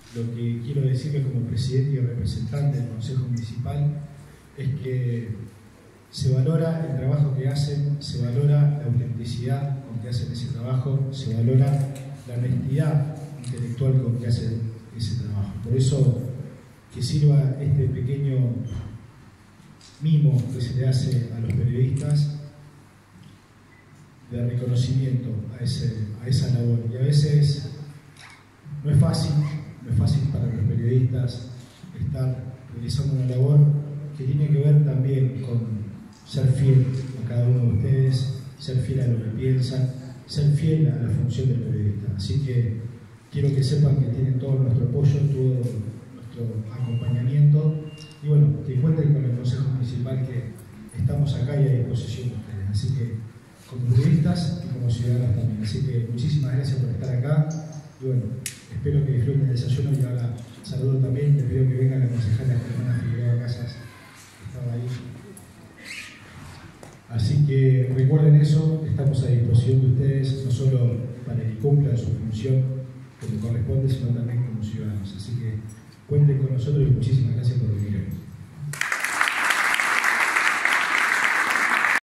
Lo que quiero decirle como presidente y representante del Consejo Municipal es que se valora el trabajo que hacen, se valora la autenticidad con que hacen ese trabajo, se valora la honestidad intelectual con que hacen ese trabajo. Por eso, que sirva este pequeño mimo que se le hace a los periodistas de reconocimiento a esa labor. Y a veces no es fácil para los periodistas estar realizando una labor que tiene que ver también con ser fiel a cada uno de ustedes, ser fiel a lo que piensan, ser fiel a la función del periodista. Así que quiero que sepan que tienen todo nuestro apoyo, todo nuestro acompañamiento y bueno, que cuenten con el Consejo Municipal, que estamos acá y a disposición de ustedes. Así que como periodistas y como ciudadanos también. Así que muchísimas gracias por estar acá y bueno, espero que disfruten el desayuno y ahora saludo también, les pido que venga la concejala Germana Figueroa Casas, que estaba ahí. Así que recuerden eso, estamos a disposición de ustedes, no solo para que cumplan su función como corresponde, sino también como ciudadanos. Así que cuenten con nosotros y muchísimas gracias por venir.